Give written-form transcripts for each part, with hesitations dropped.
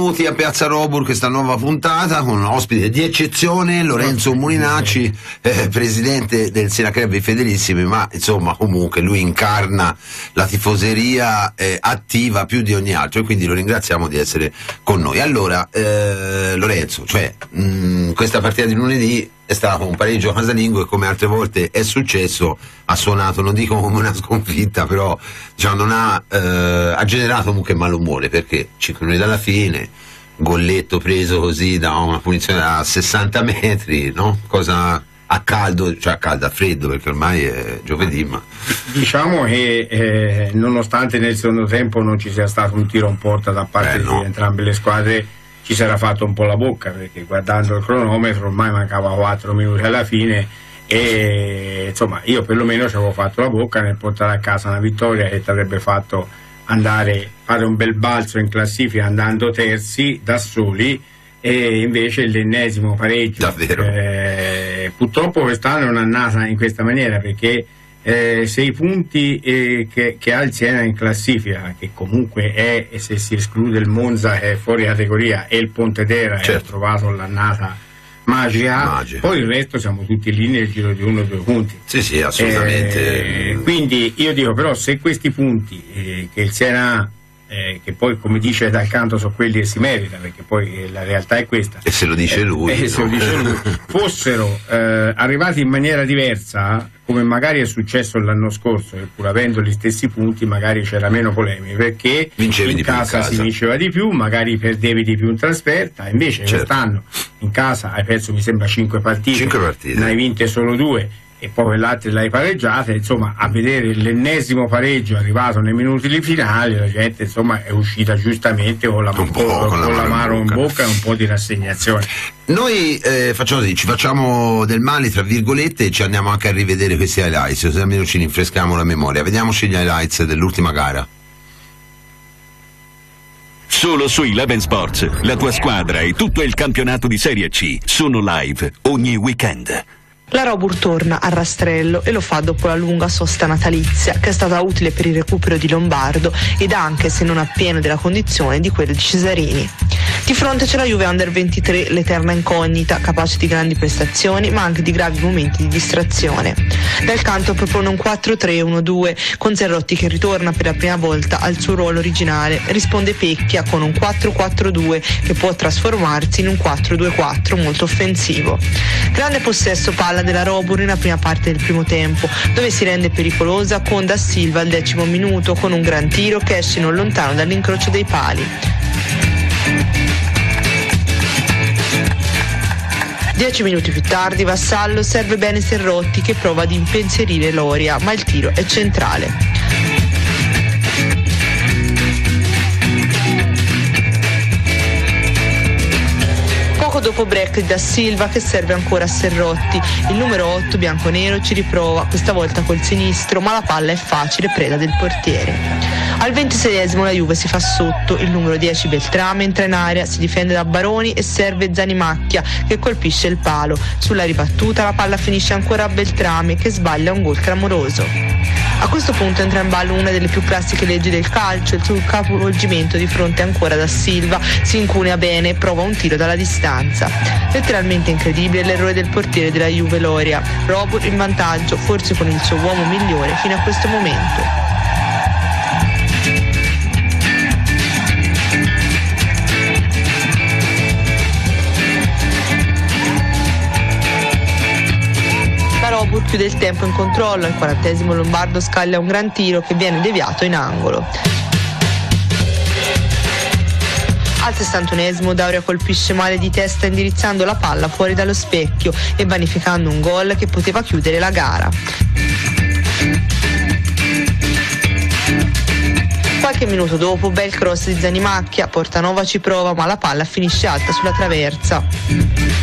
Benvenuti a Piazza Robur, questa nuova puntata con un ospite di eccezione, Lorenzo Mulinacci, presidente del Sinacrebbi Fedelissimi, ma insomma comunque lui incarna la tifoseria attiva più di ogni altro, e quindi lo ringraziamo di essere con noi. Allora, Lorenzo, questa partita di lunedì è stato un pareggio casalingo e, come altre volte è successo, ha suonato, non dico come una sconfitta, però diciamo non ha generato comunque malumore, perché 5 minuti dalla fine, golletto preso così da una punizione a 60 metri, no? Cosa a caldo, cioè a freddo, perché ormai è giovedì, ma diciamo che nonostante nel secondo tempo non ci sia stato un tiro in porta da parte di entrambe le squadre, ci si era fatto un po' la bocca, perché guardando il cronometro ormai mancava 4 minuti alla fine e insomma io perlomeno ci avevo fatto la bocca nel portare a casa una vittoria che ti avrebbe fatto fare un bel balzo in classifica andando terzi da soli, e invece l'ennesimo pareggio. Purtroppo quest'anno non è nata in questa maniera, perché 6 punti che ha il Siena in classifica, che comunque è, se si esclude il Monza che è fuori categoria, e il Pontedera che ha trovato l'annata magica, poi il resto siamo tutti lì nel giro di 1 o 2 punti. Sì, assolutamente. Quindi io dico, però, se questi punti che il Siena ha, che poi, come dice Dal Canto, sono quelli che si merita, perché poi la realtà è questa, e se lo dice lui, fossero arrivati in maniera diversa, come magari è successo l'anno scorso, e pur avendo gli stessi punti magari c'era meno polemica, perché vincevi in casa si vinceva di più, magari perdevi di più in trasferta. Invece quest'anno in casa hai perso, mi sembra, 5 partite, ne hai vinte solo 2 e poi quell'altra l'hai pareggiata. Insomma, a vedere l'ennesimo pareggio arrivato nei minuti finali, la gente insomma è uscita giustamente con l'amaro in bocca e un po' di rassegnazione. Noi facciamo così, ci facciamo del male tra virgolette e ci andiamo anche a rivedere questi highlights, così almeno ci rinfreschiamo la memoria. Vediamoci gli highlights dell'ultima gara. Solo su Eleven Sports, la tua squadra e tutto il campionato di Serie C sono live ogni weekend. La Robur torna a Rastrello e lo fa dopo la lunga sosta natalizia, che è stata utile per il recupero di Lombardo ed anche, se non appieno della condizione, di quello di Cesarini. Di fronte c'è la Juve Under 23, l'eterna incognita, capace di grandi prestazioni ma anche di gravi momenti di distrazione. Dal Canto propone un 4-3-1-2 con Zerrotti che ritorna per la prima volta al suo ruolo originale. Risponde Pecchia con un 4-4-2 che può trasformarsi in un 4-2-4 molto offensivo. Grande possesso palla della Robur nella prima parte del primo tempo, dove si rende pericolosa con Da Silva al 10° minuto con un gran tiro che esce non lontano dall'incrocio dei pali. 10 minuti più tardi Vassallo serve bene Serrotti che prova ad impensierire Loria, ma il tiro è centrale. Dopo break di Da Silva che serve ancora a Serrotti, il numero 8 bianconero ci riprova, questa volta col sinistro, ma la palla è facile preda del portiere. Al 26esimo la Juve si fa sotto, il numero 10 Beltrame entra in area, si difende da Baroni e serve Zanimacchia che colpisce il palo. Sulla ribattuta la palla finisce ancora a Beltrame che sbaglia un gol clamoroso. A questo punto entra in ballo una delle più classiche leggi del calcio, il suo capovolgimento di fronte ancora Da Silva, si incunea bene e prova un tiro dalla distanza. Letteralmente incredibile l'errore del portiere della Juve Loria. Robur in vantaggio, forse con il suo uomo migliore fino a questo momento. Robur chiude il tempo in controllo, al 40esimo Lombardo scaglia un gran tiro che viene deviato in angolo. Al 61esimo Dauria colpisce male di testa indirizzando la palla fuori dallo specchio e vanificando un gol che poteva chiudere la gara. Qualche minuto dopo, bel cross di Zanimacchia, Portanova ci prova ma la palla finisce alta sulla traversa.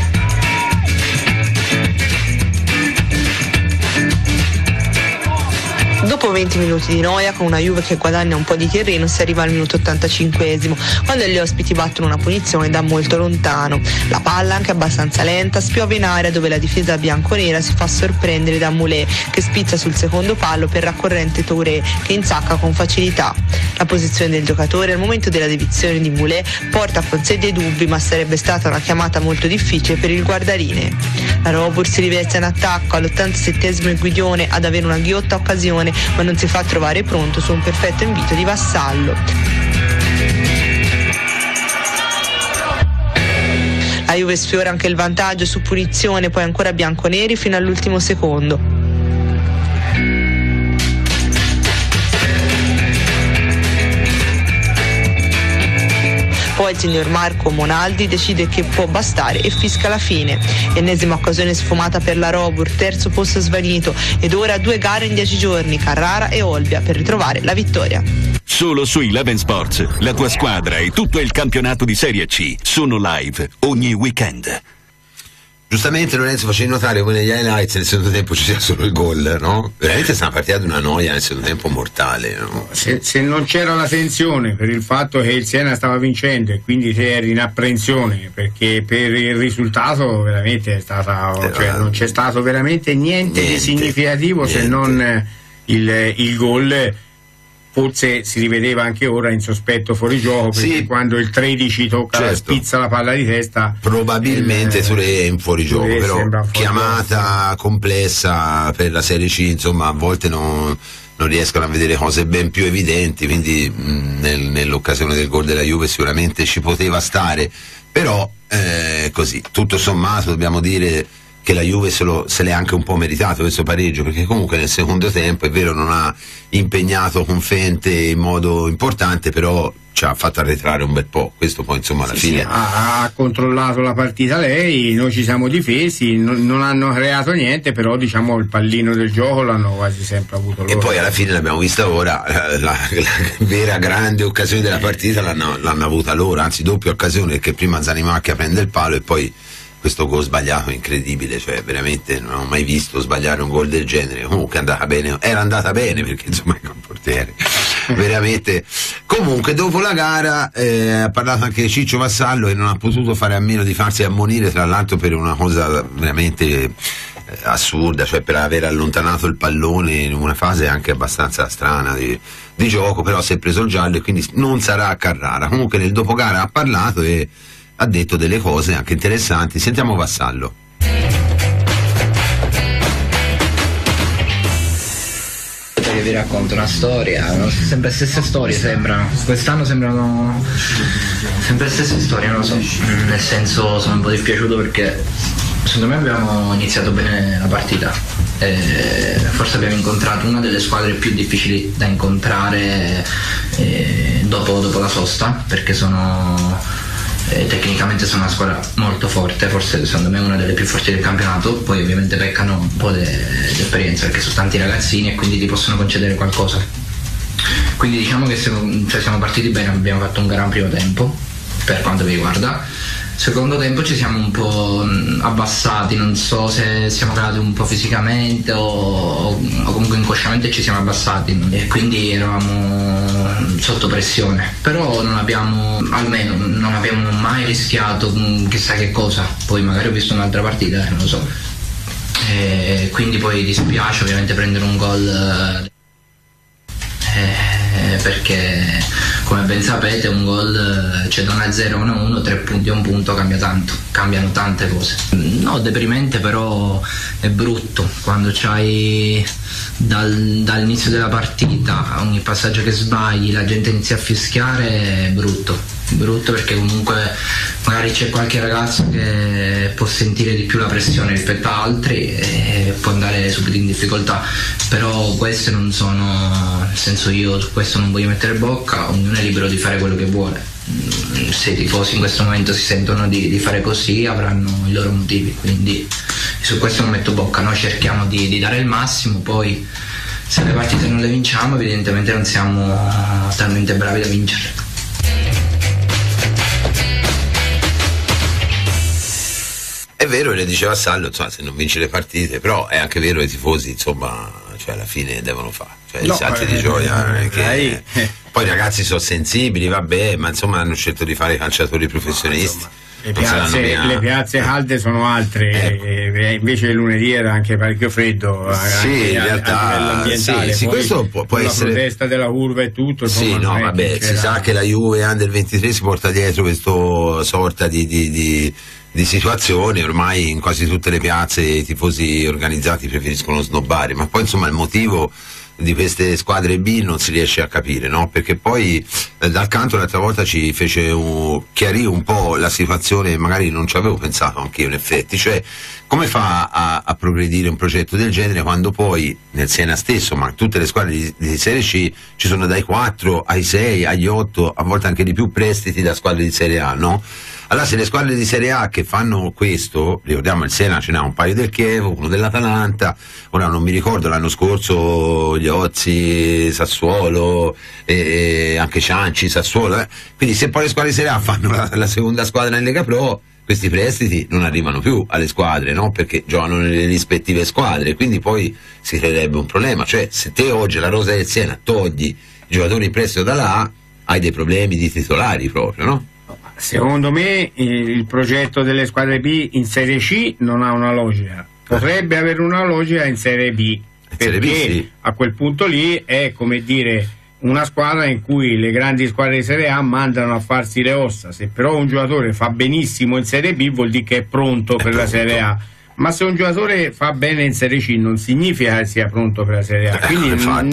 Dopo 20 minuti di noia con una Juve che guadagna un po' di terreno, si arriva al minuto 85esimo, quando gli ospiti battono una punizione da molto lontano. La palla, anche abbastanza lenta, spiove in area dove la difesa bianconera si fa sorprendere da Moulet, che spizza sul secondo palo per raccorrente Touré, che insacca con facilità. La posizione del giocatore al momento della deviazione di Moulet porta con sé dei dubbi, ma sarebbe stata una chiamata molto difficile per il guardaline. La Robur si rivezza in attacco all'87esimo, il Guidione ad avere una ghiotta occasione, ma non si fa trovare pronto su un perfetto invito di Vassallo. La Juve sfiora anche il vantaggio su punizione, poi ancora bianconeri fino all'ultimo secondo. Poi il signor Marco Monaldi decide che può bastare e fischia la fine. Ennesima occasione sfumata per la Robur, terzo posto svanito, ed ora 2 gare in 10 giorni, Carrara e Olbia, per ritrovare la vittoria. Solo su Eleven Sports, la tua squadra e tutto il campionato di Serie C sono live ogni weekend. Giustamente Lorenzo facevi notare come negli highlights nel secondo tempo ci sia solo il gol, no? Veramente è stata una partita di una noia nel secondo tempo mortale, no? Se non c'era la tensione per il fatto che il Siena stava vincendo e quindi se eri in apprensione perché per il risultato veramente è stata, non c'è stato veramente niente di significativo se non il gol. Forse si rivedeva anche ora in sospetto fuori gioco, perché quando il 13 tocca, spizza la palla di testa, probabilmente Touré è in fuorigioco, però chiamata complessa per la Serie C, insomma a volte non riescono a vedere cose ben più evidenti, quindi nell'occasione del gol della Juve sicuramente ci poteva stare, però così tutto sommato dobbiamo dire che la Juve se l'è anche un po' meritato questo pareggio, perché comunque nel secondo tempo è vero non ha impegnato Confente in modo importante, però ci ha fatto arretrare un bel po', questo poi insomma alla fine ha controllato la partita lei, noi ci siamo difesi, non hanno creato niente, però diciamo il pallino del gioco l'hanno quasi sempre avuto loro. E poi alla fine l'abbiamo vista ora, la vera grande occasione della partita l'hanno avuta loro, anzi doppia occasione, perché prima Zanimacchia prende il palo e poi questo gol sbagliato incredibile, cioè veramente non ho mai visto sbagliare un gol del genere. Comunque era andata bene perché insomma è un portiere veramente. Comunque dopo la gara ha parlato anche Ciccio Vassallo e non ha potuto fare a meno di farsi ammonire, tra l'altro per una cosa veramente assurda, cioè per aver allontanato il pallone in una fase anche abbastanza strana di gioco, però si è preso il giallo e quindi non sarà a Carrara. Comunque nel dopogara ha parlato e ha detto delle cose anche interessanti. Sentiamo Vassallo. Vi racconto una storia, sempre stesse storie sembrano, quest'anno sembrano sempre stesse storie, non lo so, nel senso sono un po' dispiaciuto perché secondo me abbiamo iniziato bene la partita, forse abbiamo incontrato una delle squadre più difficili da incontrare dopo la sosta, perché tecnicamente sono una squadra molto forte, forse secondo me una delle più forti del campionato, poi ovviamente peccano un po' di esperienza perché sono tanti ragazzini e quindi ti possono concedere qualcosa, quindi diciamo che siamo partiti bene, abbiamo fatto un gran primo tempo per quanto mi riguarda. Secondo tempo ci siamo un po' abbassati, non so se siamo calati un po' fisicamente o comunque inconsciamente ci siamo abbassati e quindi eravamo sotto pressione, però non abbiamo mai rischiato chissà che cosa, poi magari ho visto un'altra partita, non lo so, quindi poi dispiace ovviamente prendere un gol perché come ben sapete un gol, cioè da 1-0 a 1-1, 3 punti a un punto cambia tanto, cambiano tante cose. No, deprimente, però è brutto quando c'hai dall'inizio della partita ogni passaggio che sbagli la gente inizia a fischiare, è brutto perché comunque magari c'è qualche ragazzo che può sentire di più la pressione rispetto a altri e può andare subito in difficoltà, però queste non sono, nel senso io su questo non voglio mettere bocca, ognuno è libero di fare quello che vuole, se i tifosi in questo momento si sentono di fare così avranno i loro motivi, quindi su questo non metto bocca, noi cerchiamo di dare il massimo, poi se le partite non le vinciamo evidentemente non siamo talmente bravi da vincere. È vero, le diceva Sallo, insomma, se non vince le partite, però è anche vero che i tifosi, insomma, cioè alla fine devono fare, cioè i salti di gioia non è che... Poi i ragazzi sono sensibili, vabbè, ma insomma hanno scelto di fare i calciatori professionisti. Le piazze calde sono altre, invece lunedì era anche parecchio freddo, sì, in realtà a livello ambientale. sì, questo può essere la protesta della curva e tutto. Sì, insomma, no, vabbè, si sa che la Juve Under 23 si porta dietro questo sorta di situazione, ormai in quasi tutte le piazze i tifosi organizzati preferiscono snobbare, ma poi insomma il motivo di queste squadre B non si riesce a capire, no? Perché poi dal canto l'altra volta ci fece chiarì un po' la situazione, magari non ci avevo pensato anch'io in effetti, cioè come fa a progredire un progetto del genere quando poi nel Siena stesso, ma tutte le squadre di Serie C, ci sono dai 4 ai 6 agli 8, a volte anche di più prestiti da squadre di Serie A, no? Allora se le squadre di Serie A che fanno questo, ricordiamo il Siena ce n'ha un paio del Chievo, uno dell'Atalanta, ora non mi ricordo l'anno scorso gli Ozzi, Sassuolo, anche Cianci, Sassuolo, quindi se poi le squadre di Serie A fanno la seconda squadra in Lega Pro, questi prestiti non arrivano più alle squadre, no? Perché giocano nelle rispettive squadre, quindi poi si creerebbe un problema, cioè se te oggi la rosa del Siena togli i giocatori in prestito da là, hai dei problemi di titolari proprio, no? Secondo me il progetto delle squadre B in Serie C non ha una logica, potrebbe avere una logica in Serie B, perché sì. A quel punto lì è come dire una squadra in cui le grandi squadre di Serie A mandano a farsi le ossa. Se però un giocatore fa benissimo in Serie B vuol dire che è pronto per la Serie A, ma se un giocatore fa bene in Serie C non significa che sia pronto per la Serie A, quindi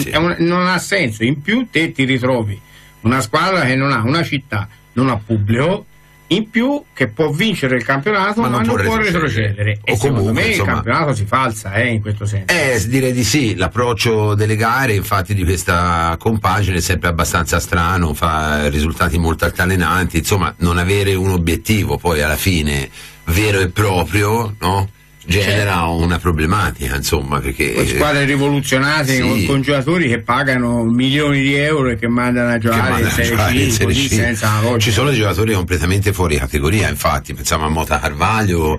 non ha senso. In più te ti ritrovi una squadra che non ha una città, non ha pubblico, in più che può vincere il campionato ma non può retrocedere, e secondo me il campionato si falsa in questo senso. Direi di sì, l'approccio delle gare infatti di questa compagine è sempre abbastanza strano, fa risultati molto altalenanti, insomma non avere un obiettivo poi alla fine vero e proprio, no? Genera una problematica, insomma, perché squadre rivoluzionate con giocatori che pagano milioni di euro e che mandano a giocare in Serie C così senza una logica. Ci sono giocatori completamente fuori categoria, infatti pensiamo a Mota Carvalho,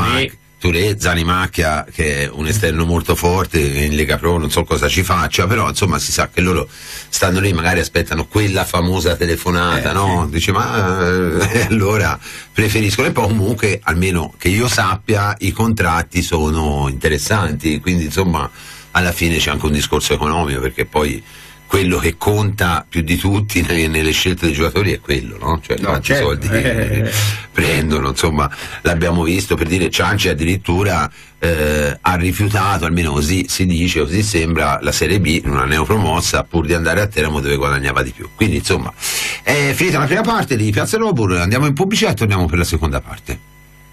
Touré, Zanimacchia, che è un esterno molto forte in Lega Pro, non so cosa ci faccia, però insomma si sa che loro stanno lì, magari aspettano quella famosa telefonata, no? Dice allora preferiscono, e poi comunque almeno che io sappia i contratti sono interessanti, quindi insomma alla fine c'è anche un discorso economico, perché poi quello che conta più di tutti nelle scelte dei giocatori è quello, no? Cioè quanti soldi prendono, insomma l'abbiamo visto, per dire Cianci addirittura ha rifiutato, almeno così si dice, così sembra, la Serie B, una neopromossa, pur di andare a Teramo dove guadagnava di più. Quindi insomma è finita la prima parte di Piazza Robur, andiamo in pubblicità e torniamo per la seconda parte.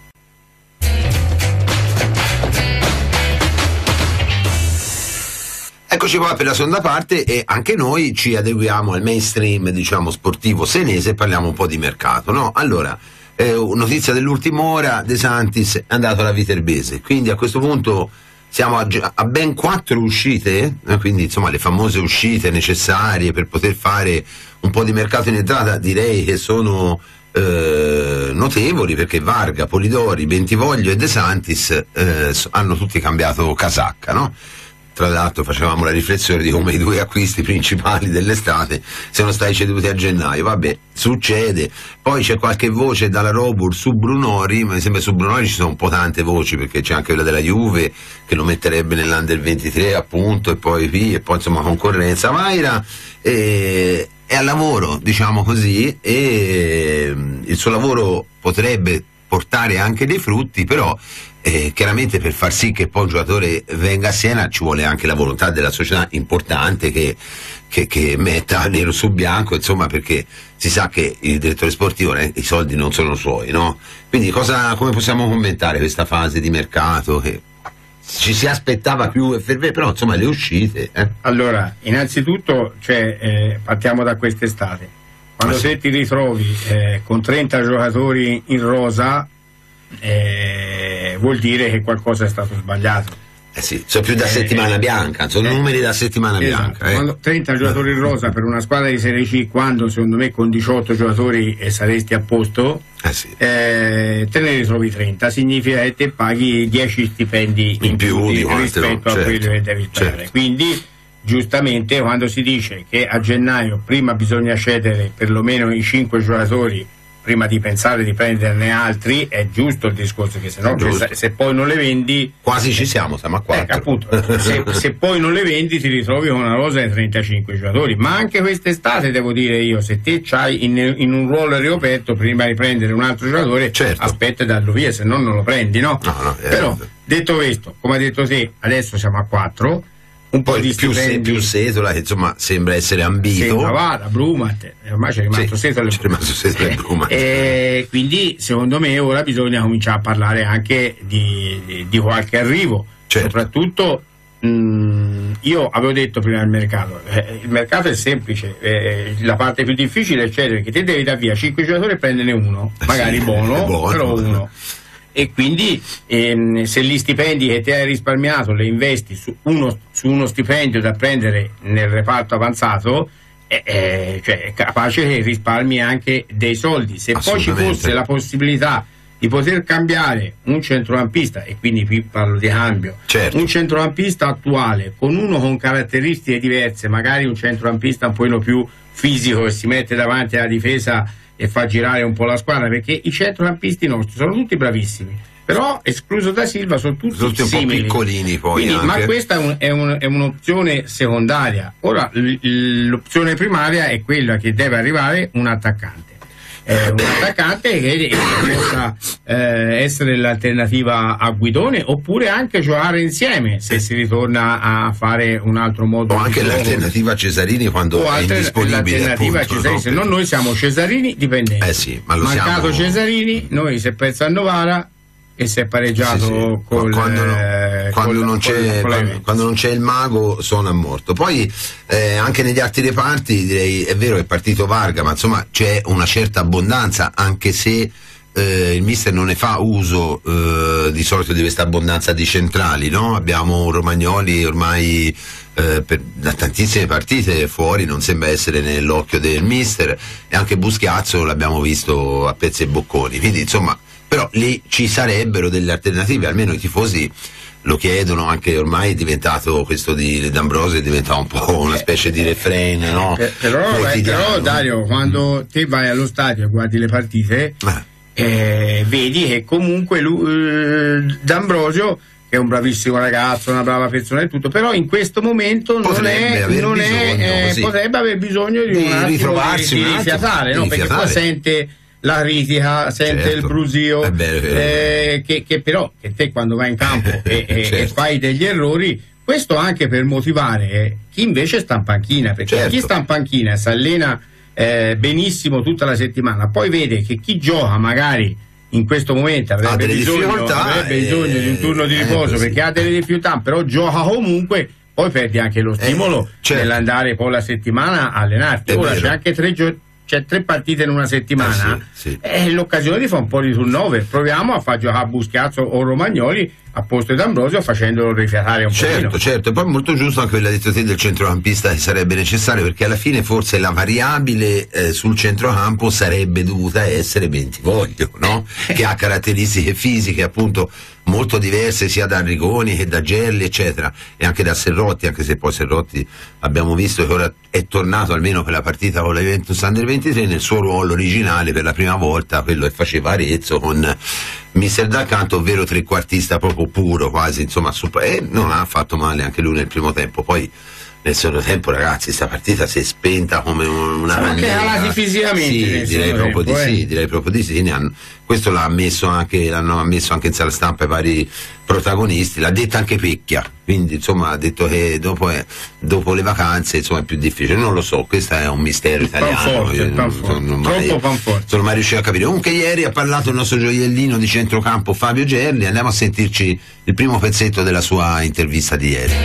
Eccoci qua per la seconda parte, e anche noi ci adeguiamo al mainstream, diciamo, sportivo senese, e parliamo un po' di mercato, no? Allora, notizia dell'ultima ora, De Santis è andato alla Viterbese, quindi a questo punto siamo a ben 4 uscite, quindi insomma le famose uscite necessarie per poter fare un po' di mercato in entrata, direi che sono notevoli, perché Varga, Polidori, Bentivoglio e De Santis hanno tutti cambiato casacca, no? Tra l'altro facevamo la riflessione di come i 2 acquisti principali dell'estate siano stati ceduti a gennaio. Vabbè, succede. Poi c'è qualche voce dalla Robur su Brunori, ma mi sembra su Brunori ci sono un po' tante voci, perché c'è anche quella della Juve che lo metterebbe nell'Under 23 appunto, e poi insomma concorrenza. Vaira è al lavoro, diciamo così, e il suo lavoro potrebbe portare anche dei frutti, però chiaramente per far sì che poi un giocatore venga a Siena ci vuole anche la volontà della società importante che metta nero su bianco, insomma, perché si sa che il direttore sportivo i soldi non sono suoi, no? Quindi come possiamo commentare questa fase di mercato che ci si aspettava più effervescente, però insomma le uscite Allora, innanzitutto partiamo da quest'estate, quando te ti ritrovi con 30 giocatori in rosa, vuol dire che qualcosa è stato sbagliato. Sì, sono più da settimana bianca, sono numeri da settimana bianca. Quando 30 giocatori in rosa per una squadra di Serie C, quando secondo me con 18 giocatori saresti a posto, te ne ritrovi 30, significa che te paghi 10 stipendi in più rispetto a quelli che devi pagare. Quindi giustamente quando si dice che a gennaio prima bisogna cedere perlomeno i 5 giocatori prima di pensare di prenderne altri, è giusto il discorso, che sennò se poi non le vendi quasi ci siamo a 4. Appunto, se poi non le vendi ti ritrovi con una rosa di 35 giocatori. Ma anche quest'estate devo dire io, se te c'hai in un ruolo riaperto, prima di prendere un altro giocatore, aspetta e darlo via, se no non lo prendi, no? Però detto questo, come hai detto te, adesso siamo a 4. Un po' di più Setola, che insomma sembra essere ambito. Vada, Brumat, ormai c'è rimasto Setola. C'è rimasto Setola e Brumat. Quindi secondo me ora bisogna cominciare a parlare anche di qualche arrivo. Soprattutto io avevo detto prima del mercato, il mercato è semplice, la parte più difficile è cedere, che te devi dare via 5 giocatori e prenderne uno, magari buono, però uno. E quindi se gli stipendi che ti hai risparmiato le investi su uno stipendio da prendere nel reparto avanzato, cioè è capace che risparmi anche dei soldi. Se poi ci fosse la possibilità di poter cambiare un centrocampista, e quindi qui parlo di cambio, un centrocampista attuale con uno con caratteristiche diverse, magari un centrocampista un po' più fisico che si mette davanti alla difesa e fa girare un po' la squadra, perché i centrocampisti nostri sono tutti bravissimi, però escluso da Silva sono tutti un simili, po' piccolini poi. Quindi, ma questa è un'opzione secondaria. Ora l'opzione primaria è quella che deve arrivare un attaccante. Un attaccante che possa essere l'alternativa a Guidone, oppure anche giocare insieme se si ritorna a fare un altro modo, o anche l'alternativa a Cesarini quando è indisponibile, l'alternativa a Cesarini, se no noi siamo Cesarini dipendenti, ma lo mancato siamo. Cesarini, noi si è perso a Novara e si è pareggiato quando non c'è il mago suona a morto. Poi anche negli altri reparti direi è vero che è partito Varga, ma insomma c'è una certa abbondanza, anche se il mister non ne fa uso di solito di questa abbondanza di centrali, no? Abbiamo Romagnoli ormai da tantissime partite fuori, non sembra essere nell'occhio del mister, e anche Buschiazzo l'abbiamo visto a pezzi e bocconi, quindi insomma, però lì ci sarebbero delle alternative, almeno i tifosi lo chiedono, anche ormai è diventato questo di D'Ambrosio, è diventato un po' una specie di refrain, no? Però Dario, quando te vai allo stadio e guardi le partite, vedi che comunque D'Ambrosio, che è un bravissimo ragazzo, una brava persona e tutto, però in questo momento potrebbe aver bisogno di un attimo di rifiatare, no? Perché poi sente la critica, sente il brusio, che però che te quando vai in campo e fai degli errori, questo anche per motivare chi invece sta in panchina, perché chi sta in panchina si allena benissimo tutta la settimana, poi vede che chi gioca magari in questo momento avrebbe bisogno di un turno di riposo perché ha delle difficoltà, però gioca comunque, poi perdi anche lo stimolo nell'andare poi la settimana a allenarti. Ora c'è anche 3 partite in una settimana, è l'occasione di fare un po' di turnover. Proviamo a far giocare Buschiazzo o Romagnoli a posto di D'Ambrosio, facendolo rifiatare un po'. Certo, e poi molto giusto anche quella detto te del centrocampista, che sarebbe necessario, perché alla fine forse la variabile sul centrocampo sarebbe dovuta essere Bentivoglio, no? Che ha caratteristiche fisiche appunto molto diverse sia da Arrigoni che da Gelli eccetera, e anche da Serrotti, anche se poi Serrotti abbiamo visto che ora è tornato almeno per la partita con la Juventus Under 23 nel suo ruolo originale per la prima volta, quello che faceva Arezzo con mister D'Accanto, ovvero trequartista proprio puro quasi, insomma, non ha fatto male anche lui nel primo tempo. Poi nel secondo tempo, ragazzi, sta partita si è spenta come una candela. Fisicamente, direi proprio di sì. Questo l'hanno ammesso anche in sala stampa i vari protagonisti, l'ha detta anche Pecchia, quindi insomma ha detto che dopo le vacanze insomma è più difficile, non lo so, questo è un mistero italiano, non sono mai riuscito a capire. Comunque ieri ha parlato il nostro gioiellino di centrocampo Fabio Gerli, andiamo a sentirci il primo pezzetto della sua intervista di ieri.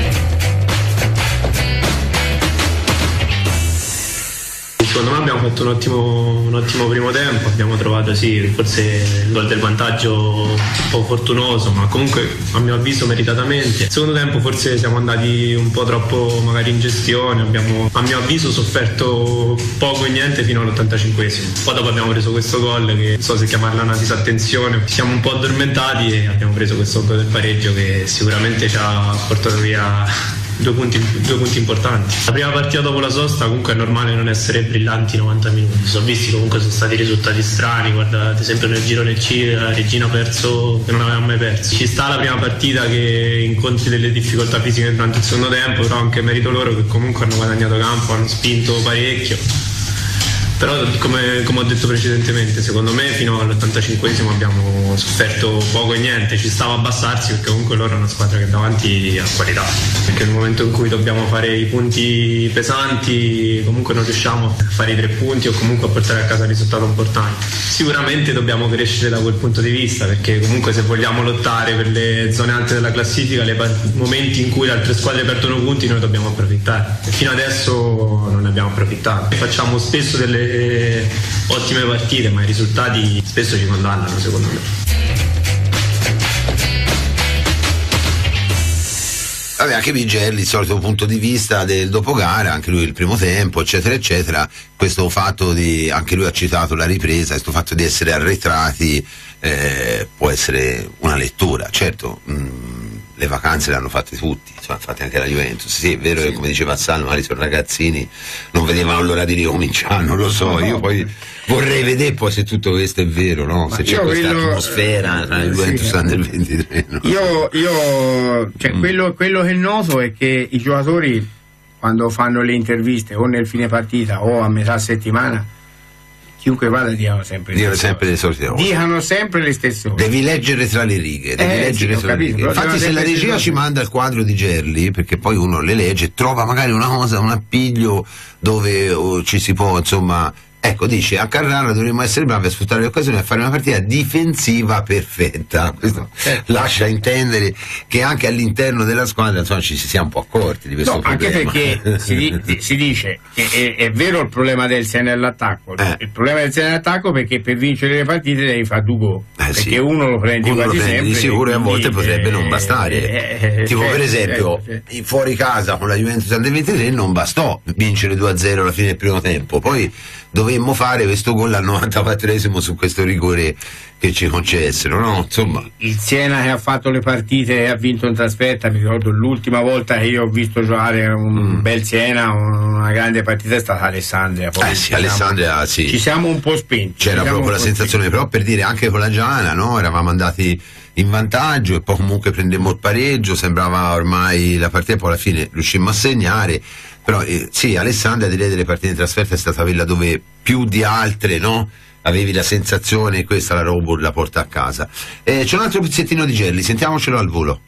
Secondo me abbiamo fatto un ottimo primo tempo, abbiamo trovato forse il gol del vantaggio un po' fortunoso, ma comunque a mio avviso meritatamente. Il secondo tempo forse siamo andati un po' troppo magari in gestione, abbiamo a mio avviso sofferto poco e niente fino all'85esimo. Poi dopo abbiamo preso questo gol che non so se chiamarla una disattenzione, ci siamo un po' addormentati e abbiamo preso questo gol del pareggio che sicuramente ci ha portato via due punti importanti. La prima partita dopo la sosta comunque è normale non essere brillanti 90 minuti, sono visti comunque sono stati risultati strani, guarda ad esempio nel girone C la Regina ha perso che non aveva mai perso. Ci sta la prima partita che incontri delle difficoltà fisiche durante il secondo tempo, però anche merito loro che comunque hanno guadagnato campo, hanno spinto parecchio. Però come ho detto precedentemente, secondo me fino all'85esimo abbiamo sofferto poco e niente, ci stava a abbassarsi perché comunque loro è una squadra che davanti ha qualità, perché nel momento in cui dobbiamo fare i punti pesanti comunque non riusciamo a fare i 3 punti o comunque a portare a casa un risultato importante. Sicuramente dobbiamo crescere da quel punto di vista, perché comunque se vogliamo lottare per le zone alte della classifica, i momenti in cui le altre squadre perdono punti noi dobbiamo approfittare e fino adesso non ne abbiamo approfittato. Facciamo spesso delle ottime partite, ma i risultati spesso ci condannano, secondo me. Vabbè, anche Vigelli, il solito punto di vista del dopogara, anche lui il primo tempo, eccetera eccetera. Questo fatto di, anche lui ha citato la ripresa, questo fatto di essere arretrati può essere una lettura, certo. Le vacanze le hanno fatte tutti, insomma, fatte anche la Juventus. Sì, è vero che come diceva Salmo, magari sono ragazzini, non vedevano l'ora di ricominciare, non lo so, io poi vorrei vedere poi se tutto questo è vero, no? Se c'è questa atmosfera tra il Juventus e il 23. No? Quello che noto è che i giocatori quando fanno le interviste o nel fine partita o a metà settimana, chiunque vada dicono sempre le solite cose. Dicano sempre le stesse cose. Devi leggere tra le righe, Infatti se la regia ci manda il quadro di Gerli, perché poi uno le legge, trova magari una cosa, un appiglio dove ci si può, insomma, ecco, dice a Carrara dovremmo essere bravi a sfruttare le occasioni e fare una partita difensiva perfetta. Questo lascia intendere che anche all'interno della squadra, insomma, ci si sia un po' accorti di questo problema. Anche perché si dice che è vero il problema del Siena nell'attacco, il problema del Siena nell'attacco perché per vincere le partite devi fare 2 gol, perché uno lo prendi quasi sempre di sicuro e a volte potrebbe non bastare, tipo per esempio fuori casa con la Juventus Under 23 non bastò vincere 2-0 alla fine del primo tempo, poi dovemmo fare questo gol al 94esimo su questo rigore che ci concessero, no? Insomma, il Siena che ha fatto le partite e ha vinto in trasferta, mi ricordo l'ultima volta che io ho visto giocare un bel Siena, una grande partita è stata Alessandria. Poi Alessandria, sì. Ci siamo un po' spenti. C'era proprio la sensazione, però per dire anche con la Giana, no? Eravamo andati in vantaggio e poi comunque prendemmo il pareggio, sembrava ormai la partita, poi alla fine riuscimmo a segnare. Però sì, Alessandria direi delle partite in trasferta è stata quella dove più di altre, no? Avevi la sensazione, questa la Robur la porta a casa. C'è un altro pezzettino di Gerli, sentiamocelo al volo.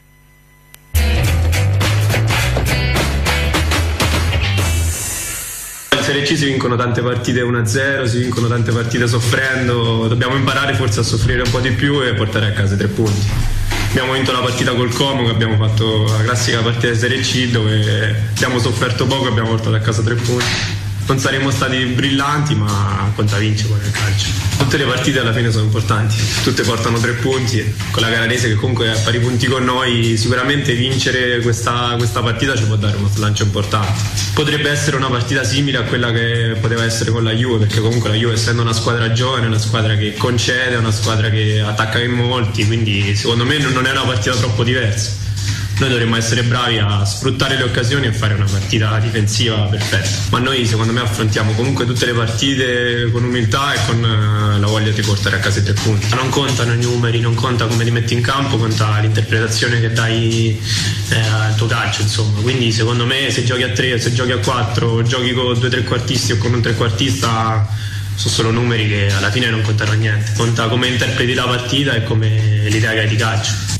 In Serie C si vincono tante partite 1-0, si vincono tante partite soffrendo, dobbiamo imparare forse a soffrire un po' di più e portare a casa i 3 punti. Abbiamo vinto la partita col Como, che abbiamo fatto la classica partita di Serie C dove abbiamo sofferto poco e abbiamo portato a casa 3 punti. Non saremmo stati brillanti, ma conta vincere poi nel calcio. Tutte le partite alla fine sono importanti, tutte portano 3 punti. Con la Canarese che comunque è a pari punti con noi, sicuramente vincere questa partita ci può dare uno slancio importante. Potrebbe essere una partita simile a quella che poteva essere con la Juve, perché comunque la Juve, essendo una squadra giovane, è una squadra che concede, è una squadra che attacca in molti, quindi secondo me non è una partita troppo diversa. Noi dovremmo essere bravi a sfruttare le occasioni e fare una partita difensiva perfetta, ma noi secondo me affrontiamo comunque tutte le partite con umiltà e con la voglia di portare a casa i 3 punti. Non contano i numeri, non conta come ti metti in campo, conta l'interpretazione che dai al tuo calcio, insomma. Quindi secondo me se giochi a 3, se giochi a 4, giochi con 2 trequartisti o con un trequartista, sono solo numeri che alla fine non contano niente, conta come interpreti la partita e come l'idea che hai di calcio.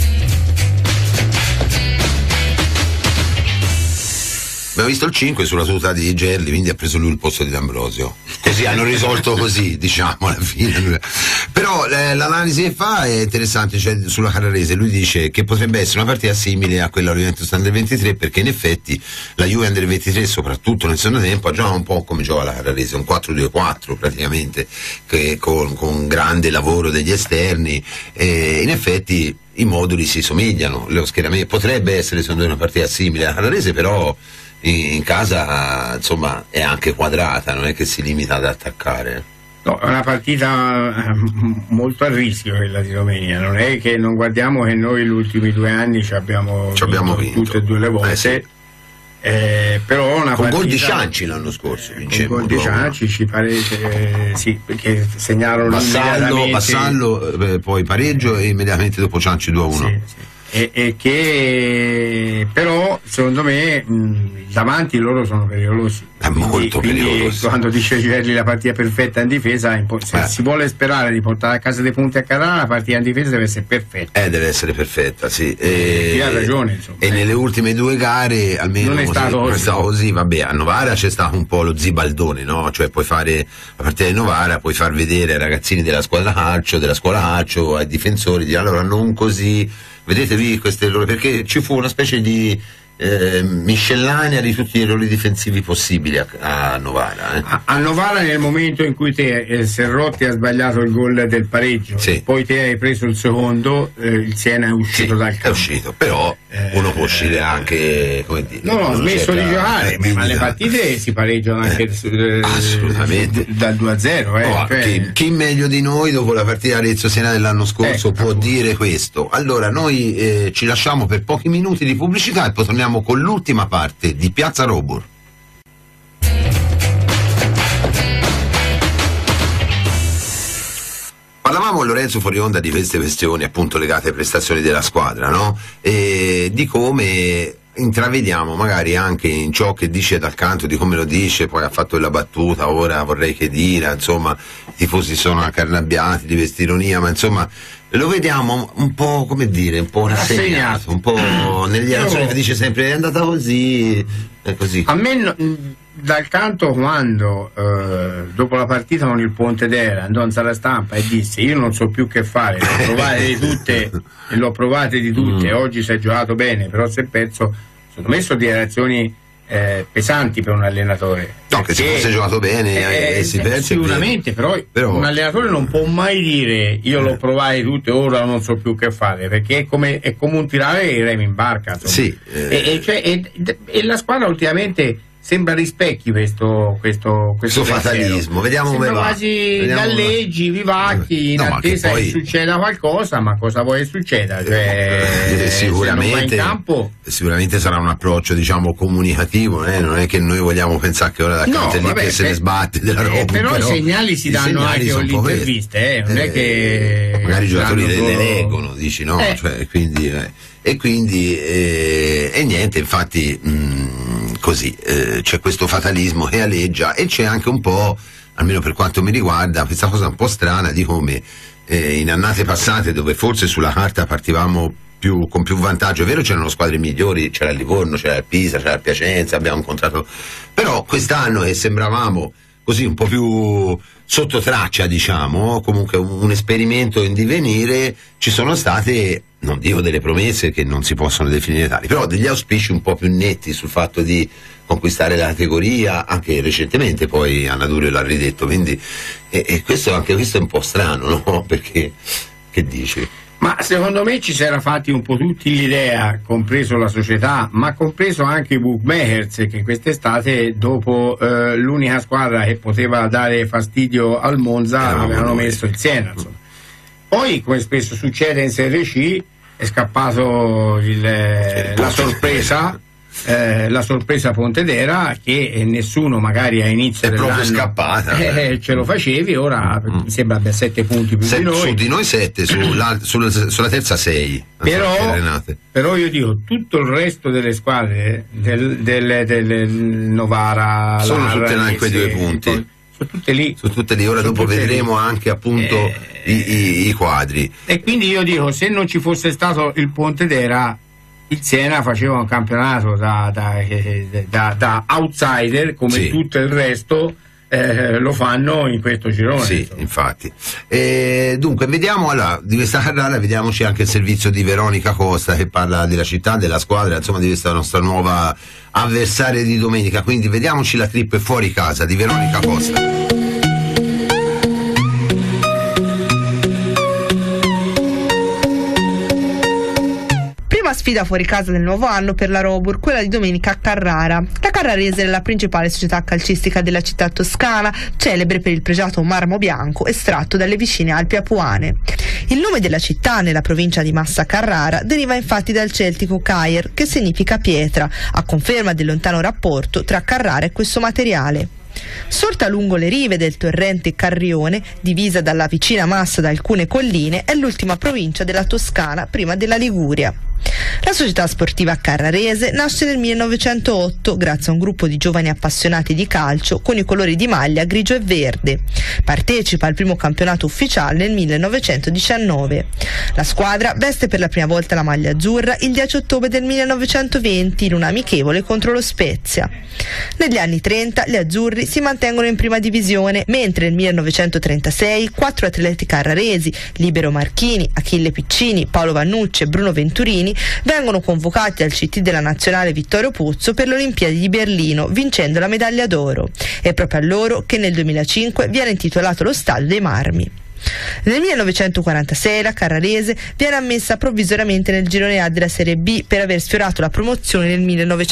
Abbiamo visto il 5 sulla tuta di Gerli, quindi ha preso lui il posto di D'Ambrosio. Così hanno risolto così, diciamo, alla fine. Però l'analisi che fa è interessante, cioè sulla Carrarese lui dice che potrebbe essere una partita simile a quella Juventus Under 23, perché in effetti la Juve Under 23, soprattutto nel secondo tempo, gioca un po' come gioca la Carrarese, un 4-2-4 praticamente, che con grande lavoro degli esterni, e in effetti i moduli si somigliano, lo schieramento potrebbe essere secondo me una partita simile alla Carrarese, però in casa insomma è anche quadrata, non è che si limita ad attaccare. No, è una partita molto a rischio quella di domenica, non è che non guardiamo che noi gli ultimi 2 anni ci abbiamo vinto tutte e 2 le volte, però una con partita, gol di Cianci l'anno scorso con gol di Cianci ci pare sì, perché segnarono Vassallo, poi pareggio e immediatamente dopo Cianci 2-1. Sì. E che però secondo me davanti loro sono pericolosi, molto pericolosi. Quando dice Girelli la partita perfetta in difesa, se si vuole sperare di portare a casa dei punti a Carrara, la partita in difesa deve essere perfetta, deve essere perfetta, sì, ha ragione, insomma. E nelle ultime 2 gare almeno non è stato così. Vabbè, a Novara c'è stato un po' lo zibaldone, no? Cioè puoi fare la partita di Novara, puoi far vedere ai ragazzini della squadra calcio, ai difensori, di allora non così, vedetevi queste loro, perché ci fu una specie di miscellanea di tutti i ruoli difensivi possibili a Novara. A Novara, nel momento in cui Serrotti ha sbagliato il gol del pareggio, poi te hai preso il secondo, il Siena è uscito dal campo. È uscito, però uno può uscire anche, come dire, ha smesso di giocare, ma le partite si pareggiano anche assolutamente dal 2-0. Chi meglio di noi dopo la partita Arezzo-Siena dell'anno scorso può dire questo? Allora noi ci lasciamo per pochi minuti di pubblicità e poi torniamo con l'ultima parte di Piazza Robur. Parlavamo, Lorenzo, fuori onda di queste questioni appunto legate alle prestazioni della squadra, no? E di come intravediamo magari anche in ciò che dice dal canto, di come lo dice, poi ha fatto la battuta, ora vorrei che dire, insomma, i tifosi sono accarnabbiati di quest'ironia, ma insomma lo vediamo un po', come dire, un po' rassegnato, un po' nelle dichiarazioni che dice sempre è andata così, è così. A me dal canto, quando dopo la partita con il Pontedera andò in sala stampa e disse io non so più che fare, l'ho provate di tutte, oggi si è giocato bene, però si è perso, secondo me sono dichiarazioni pesanti per un allenatore. No, che se fosse giocato bene e si perse sicuramente, però un allenatore non può mai dire io l'ho provate tutte, ora non so più che fare, perché è come un tirare i remi in barca, sì, e la squadra ultimamente sembra rispecchi questo fatalismo. Vediamo come va. Quasi galleggi, vivacchi, in attesa che succeda qualcosa, ma cosa vuoi che succeda? Sicuramente, in campo, sicuramente sarà un approccio, diciamo, comunicativo, non è che noi vogliamo pensare che ora da che se ne sbatte della roba, però i segnali si danno anche con le interviste, non è che magari i giocatori le leggono, dici no? E quindi niente, infatti così c'è questo fatalismo che aleggia, e c'è anche un po', almeno per quanto mi riguarda, questa cosa un po' strana di come in annate passate, dove forse sulla carta partivamo con più vantaggio, è vero, c'erano squadre migliori, c'era il Livorno, c'era il Pisa, c'era il Piacenza, abbiamo incontrato, però quest'anno che sembravamo così un po' più sotto traccia, diciamo, comunque un esperimento in divenire, ci sono state, non dico delle promesse che non si possono definire tali, però degli auspici un po' più netti sul fatto di conquistare la categoria, anche recentemente poi Anna Durio l'ha ridetto, quindi anche questo è un po' strano, no? Perché, che dici? Ma secondo me ci si era fatti un po' tutti l'idea, compreso la società, ma compreso anche i bookmakers, che quest'estate, dopo l'unica squadra che poteva dare fastidio al Monza, avevano messo il Siena, insomma. Poi, come spesso succede in Serie C, è scappato la sorpresa Pontedera, che nessuno magari a inizio dell'anno proprio scappata, ce lo facevi, ora mi sembra abbia 7 punti più di noi, su di noi 7, sulla terza 6, però io dico, tutto il resto delle squadre del Novara sono tutte in quei 2 punti, sono tutte lì, ora dopo vedremo anche appunto i quadri, e quindi io dico, se non ci fosse stato il Pontedera, il Siena faceva un campionato da outsider, come tutto il resto lo fanno in questo girone. Sì, insomma. Infatti. Dunque, vediamo, allora, di questa Carrara, vediamoci anche il servizio di Veronica Costa, che parla della città, della squadra, insomma, di questa nostra nuova avversaria di domenica. Quindi vediamoci la trip fuori casa di Veronica Costa. Prima sfida fuori casa del nuovo anno per la Robur, quella di domenica a Carrara. La Carrarese è la principale società calcistica della città toscana, celebre per il pregiato marmo bianco estratto dalle vicine Alpi Apuane. Il nome della città nella provincia di Massa Carrara deriva infatti dal celtico Caer, che significa pietra, a conferma del lontano rapporto tra Carrara e questo materiale. Sorta lungo le rive del torrente Carrione, divisa dalla vicina Massa da alcune colline, è l'ultima provincia della Toscana prima della Liguria. La società sportiva carrarese nasce nel 1908 grazie a un gruppo di giovani appassionati di calcio con i colori di maglia grigio e verde. Partecipa al primo campionato ufficiale nel 1919. La squadra veste per la prima volta la maglia azzurra il 10 ottobre del 1920 in un amichevole contro lo Spezia. Negli anni 30 gli azzurri si mantengono in prima divisione, mentre nel 1936 quattro atleti carraresi, Libero Marchini, Achille Piccini, Paolo Vannucci e Bruno Venturini, vengono convocati al CT della nazionale Vittorio Pozzo per le Olimpiadi di Berlino, vincendo la medaglia d'oro. È proprio a loro che nel 2005 viene intitolato lo Stadio dei Marmi. Nel 1946 la Carrarese viene ammessa provvisoriamente nel girone A della Serie B per aver sfiorato la promozione nel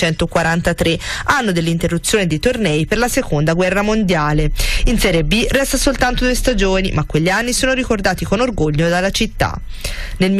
1943, anno dell'interruzione dei tornei per la seconda guerra mondiale. In Serie B resta soltanto 2 stagioni, ma quegli anni sono ricordati con orgoglio dalla città. Nel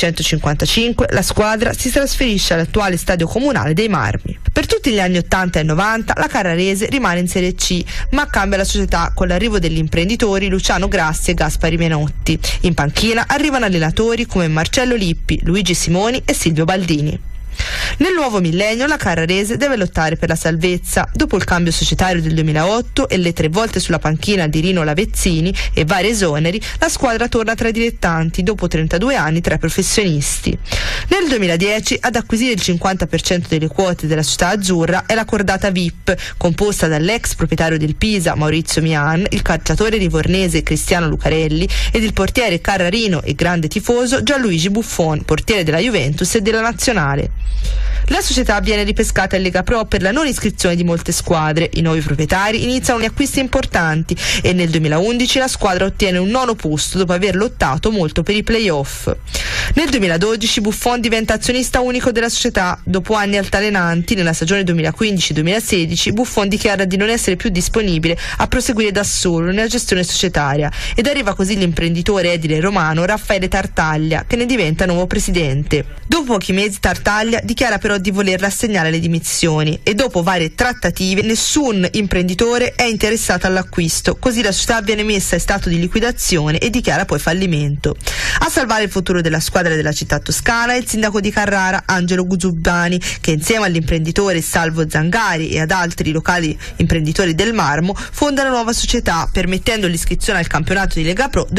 1955 la squadra si trasferisce all'attuale stadio comunale dei Marmi. Per tutti gli anni 80 e 90 la Carrarese rimane in Serie C, ma cambia la società con l'arrivo degli imprenditori Luciano Grassi e Gaspari Menotti. In panchina arrivano allenatori come Marcello Lippi, Luigi Simoni e Silvio Baldini. Nel nuovo millennio la Carrarese deve lottare per la salvezza. Dopo il cambio societario del 2008 e le 3 volte sulla panchina di Rino Lavezzini e vari esoneri, la squadra torna tra i dilettanti dopo 32 anni tra professionisti. Nel 2010 ad acquisire il 50% delle quote della società azzurra è la cordata VIP, composta dall'ex proprietario del Pisa Maurizio Mian, il calciatore livornese Cristiano Lucarelli ed il portiere carrarino e grande tifoso Gianluigi Buffon, portiere della Juventus e della Nazionale. La società viene ripescata in Lega Pro per la non iscrizione di molte squadre. I nuovi proprietari iniziano gli acquisti importanti e nel 2011 la squadra ottiene un 9° posto dopo aver lottato molto per i play-off. Nel 2012 Buffon diventa azionista unico della società. Dopo anni altalenanti, nella stagione 2015-2016 Buffon dichiara di non essere più disponibile a proseguire da solo nella gestione societaria ed arriva così l'imprenditore edile romano Raffaele Tartaglia, che ne diventa nuovo presidente. Dopo pochi mesi Tartaglia dichiara però di voler rassegnare le dimissioni e dopo varie trattative nessun imprenditore è interessato all'acquisto, così la società viene messa in stato di liquidazione e dichiara poi fallimento. A salvare il futuro della squadra della città toscana è il sindaco di Carrara Angelo Guzzubani, che insieme all'imprenditore Salvo Zangari e ad altri locali imprenditori del marmo fonda una nuova società, permettendo l'iscrizione al campionato di Lega Pro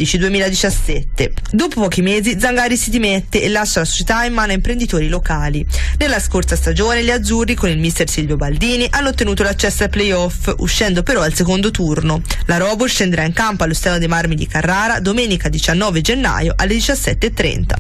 2016-2017. Dopo pochi mesi Zangari si dimette e lascia la società in mano a imprenditori locali. Nella scorsa stagione gli azzurri con il mister Silvio Baldini hanno ottenuto l'accesso ai play-off, uscendo però al secondo turno. La Robo scenderà in campo allo Stadio dei Marmi di Carrara domenica 19 gennaio alle 17:30.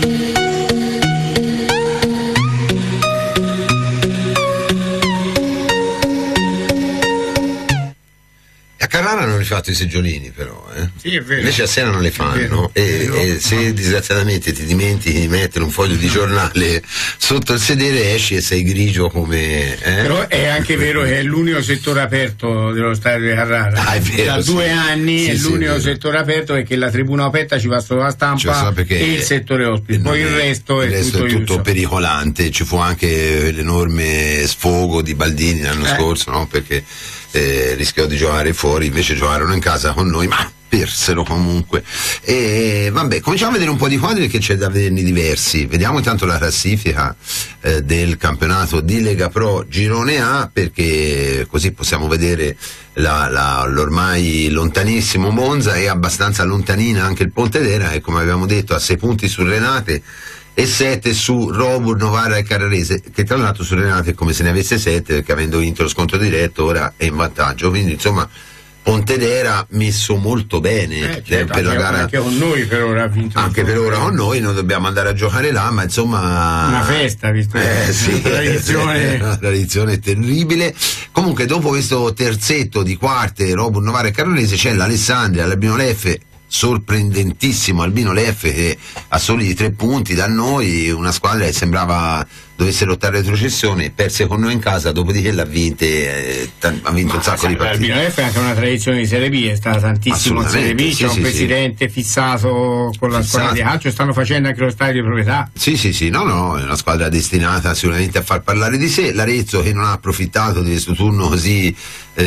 A Carrara hanno rifatto i seggiolini però, Sì, è vero. Invece a Siena non le fanno e se disgraziatamente ti dimentichi di mettere un foglio di giornale sotto il sedere esci e sei grigio come... Però è anche vero che è l'unico settore aperto dello stadio di Carrara. Ah, è vero, da 2 sì. anni Sì, è sì, l'unico è vero. settore aperto, perché la tribuna aperta ci va solo la stampa e il settore ospiti, poi il resto è tutto chiuso. pericolante. Ci fu anche l'enorme sfogo di Baldini l'anno scorso, no? Perché rischiò di giocare fuori, invece giocarono in casa con noi, ma persero comunque. E vabbè, cominciamo a vedere un po' di quadri, che c'è da vederne diversi. Vediamo intanto la classifica del campionato di Lega Pro Girone A, perché così possiamo vedere l'ormai lontanissimo Monza e abbastanza lontanina anche il Pontedera, e come abbiamo detto a 6 punti su Renate e 7 su Robur, Novara e Carrarese, che tra l'altro su Renate è come se ne avesse 7, perché avendo vinto lo scontro diretto ora è in vantaggio. Quindi insomma Pontedera messo molto bene, certo, per la gara. Anche con noi per ora ha vinto. Anche per ora con noi, non dobbiamo andare a giocare là, ma insomma una festa, visto sì, una tradizione terribile. Comunque dopo questo terzetto di quarte Robur, Novara e Carrarese c'è l'Alessandria, l'Albino Leffe sorprendentissimo Albino Leffe, che a soli 3 punti da noi, una squadra che sembrava dovesse lottare retrocessione, perse con noi in casa, dopodiché l'ha vinte, ha vinto un sacco di partite. Albino Leffe è anche una tradizione di Serie B, è stata tantissimo in Serie B, c'è un presidente fissato con la squadra di calcio, stanno facendo anche lo stadio di proprietà. Sì, no, è una squadra destinata sicuramente a far parlare di sé. L'Arezzo, che non ha approfittato di questo turno così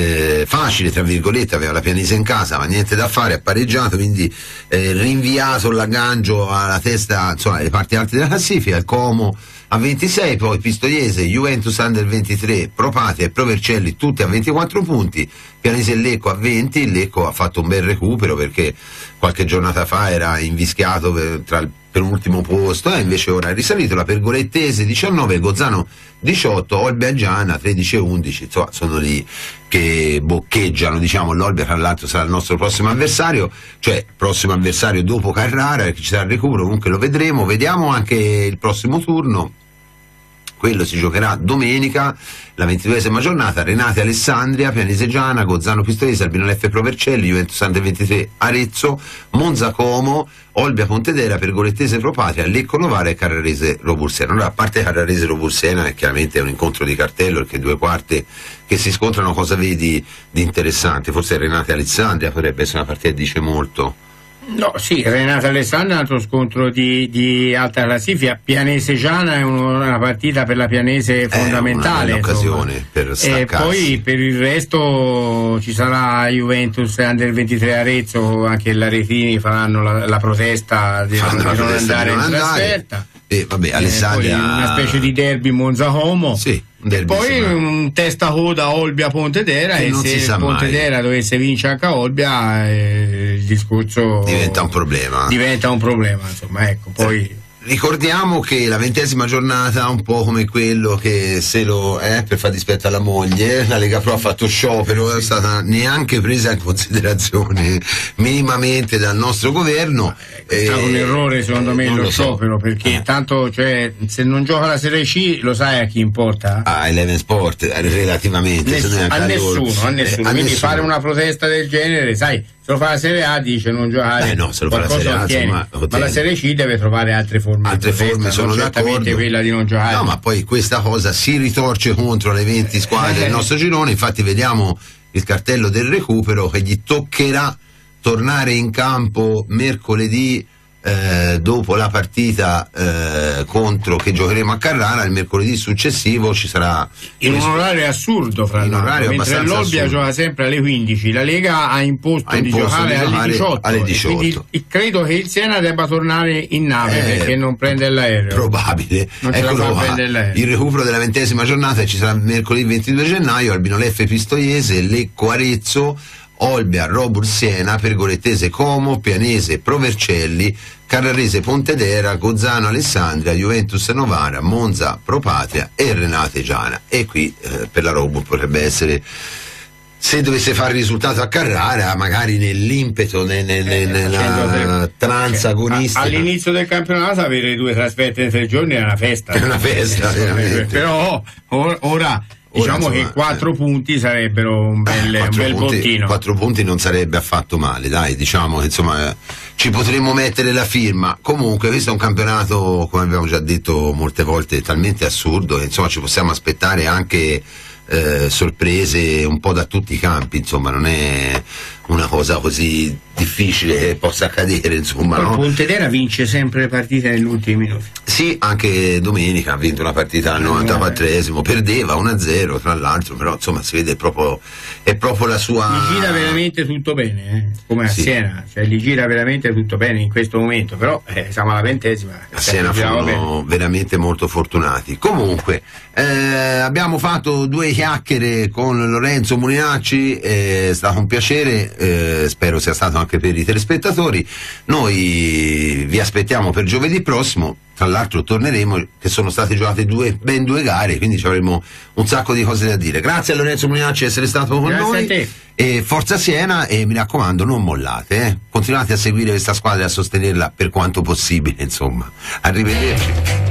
facile, tra virgolette, aveva la Pianese in casa, ma niente da fare, ha pareggiato, quindi rinviato l'aggancio alla testa, insomma, alle parti alte della classifica. Il Como a 26, poi Pistoiese, Juventus Under 23, Propatia e Provercelli tutti a 24 punti, Pianese e Lecco a 20. Il Lecco ha fatto un bel recupero perché qualche giornata fa era invischiato per l'ultimo posto, invece ora è risalito. La Pergolettese 19, Gozzano 18, Olbia e Giana 13 e 11, insomma sono lì che boccheggiano, diciamo. L'Olbia tra l'altro sarà il nostro prossimo avversario, cioè prossimo avversario dopo Carrara, perché ci sarà il recupero, comunque lo vedremo. Vediamo anche il prossimo turno. Quello si giocherà domenica, la 22esima giornata. Renate Alessandria, Pianese Giana, Gozzano Pistoiese, Albino Leffe Provercelli, Juventus Under 23 Arezzo, Monza Como, Olbia Pontedera, Pergolettese Propatia, Lecco Novara e Carrarese Robursena. Allora, a parte Carrarese Robursena, che chiaramente è un incontro di cartello, perché 2 quarti che si scontrano, cosa vedi di interessante? Forse Renate Alessandria potrebbe essere una partita che dice molto. No, sì, Renata Alessandria è un altro scontro di alta classifica. Pianese Giana è una partita per la Pianese fondamentale, un'occasione per staccarsi. E poi per il resto ci sarà Juventus Under 23 Arezzo, anche gli aretini faranno la protesta di non andare in trasferta. Vabbè, Alessandria, poi una specie di derby Monza Como. Sì. E poi un testa coda Olbia Pontedera, e se Pontedera dovesse vincere anche a Olbia il discorso diventa un problema, insomma, ecco. Poi ricordiamo che la 20ª giornata, un po' come quello che se lo per far dispetto alla moglie, la Lega Pro ha fatto sciopero, è stata neanche presa in considerazione minimamente dal nostro governo. È stato un errore secondo me lo sciopero, perché tanto, cioè, se non gioca la Serie C lo sai a chi importa? A Eleven Sport, relativamente a nessuno. Quindi fare una protesta del genere, sai, se lo fa la Serie A dice non giocare, no, se lo fa la Serie A, insomma, ma la Serie C deve trovare altre forme sono certamente quella di non giocare. No, ma poi questa cosa si ritorce contro le 20 squadre del nostro girone. Infatti vediamo il cartello del recupero, che gli toccherà tornare in campo mercoledì dopo la partita contro, che giocheremo a Carrara. Il mercoledì successivo ci sarà in un orario assurdo, fra l'altro, mentre l'Olbia gioca sempre alle 15, la Lega ha imposto di giocare alle 18. Quindi credo che il Siena debba tornare in nave, perché non prende l'aereo. Probabile. Il recupero della 20ª giornata ci sarà mercoledì 22 gennaio, Albino Leffe Pistoiese, Lecco Arezzo, Olbia Robursena, Pergolettese Como, Pianese Provercelli, Carrarese Pontedera, Gozzano Alessandria, Juventus Novara, Monza Propatia e Renate Giana. E qui per la Robur potrebbe essere, se dovesse fare il risultato a Carrara, magari nell'impeto, nella tranza agonistica. All'inizio del campionato avere 2 trasferte in 3 giorni è una festa. È una festa, veramente. Però ora diciamo che 4 punti sarebbero un bel bottino. 4 punti non sarebbe affatto male, dai, diciamo che insomma ci potremmo mettere la firma. Comunque questo è un campionato, come abbiamo già detto molte volte, talmente assurdo che insomma ci possiamo aspettare anche sorprese un po' da tutti i campi, insomma non è una cosa così difficile che possa accadere, insomma. No? Pontedera vince sempre le partite negli ultimi minuti. Sì, anche domenica ha vinto una partita al 94esimo, perdeva 1-0 tra l'altro, però insomma si vede è proprio la sua. Gli gira veramente tutto bene, come a Siena, cioè gli gira veramente tutto bene in questo momento, però siamo alla 20ª. A Siena furono veramente molto fortunati. Comunque abbiamo fatto 2 chiacchiere con Lorenzo Mulinacci, è stato un piacere, spero sia stato anche per i telespettatori. Noi vi aspettiamo per giovedì prossimo, tra l'altro torneremo, che sono state giocate ben due gare, quindi avremo un sacco di cose da dire. Grazie a Lorenzo Mulinacci di essere stato con noi, a te. E forza Siena, e mi raccomando non mollate, continuate a seguire questa squadra e a sostenerla per quanto possibile, insomma. Arrivederci.